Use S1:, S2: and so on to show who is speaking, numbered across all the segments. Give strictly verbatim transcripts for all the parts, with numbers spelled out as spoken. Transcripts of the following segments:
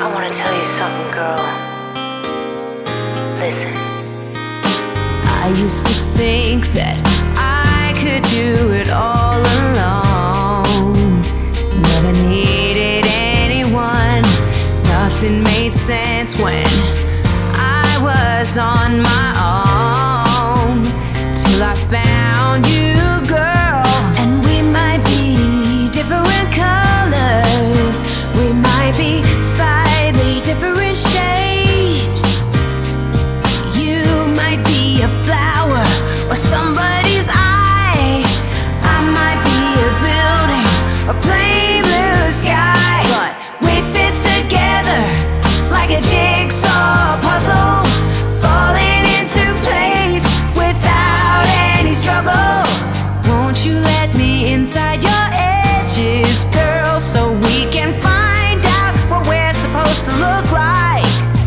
S1: I wanna tell you something, girl. Listen.
S2: I used to think that I could do it all alone. Never needed anyone. Nothing made sense when I was on my own. Till I found you, girl. And we might be different colors. We might be slightly different shapes. You might be a flower or somebody's eye. I might be a building, a plain blue sky. But we fit together like a jigsaw puzzle, falling into place without any struggle. Won't you let me inside your edges, girl, so we can find out what we're supposed to look like?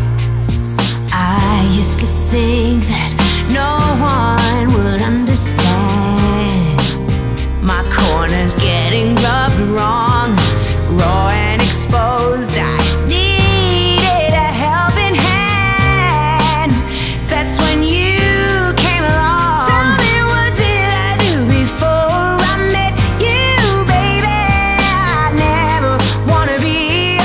S2: I used to think that no one would understand. My corner's getting rubbed wrong, raw and exposed. I needed a helping hand. That's when you came along. Tell me, what did I do before I met you, baby? I never wanna be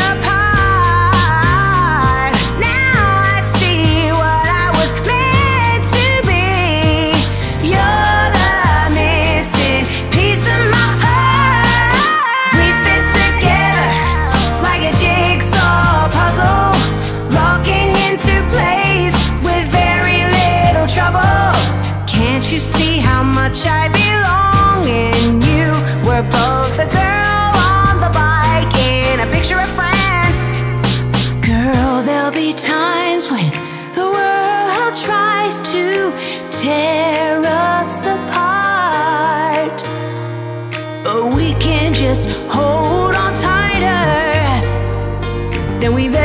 S2: apart. Now I see what I was meant to be. You're the missing piece of my heart. We fit together like a jigsaw puzzle, locking into place with very little trouble. Can't you see how much I belong in you? We're both a girl on the bike in a picture of France. Girl, there'll be times when the world tries to tear us apart, but we can just hold on tighter than we've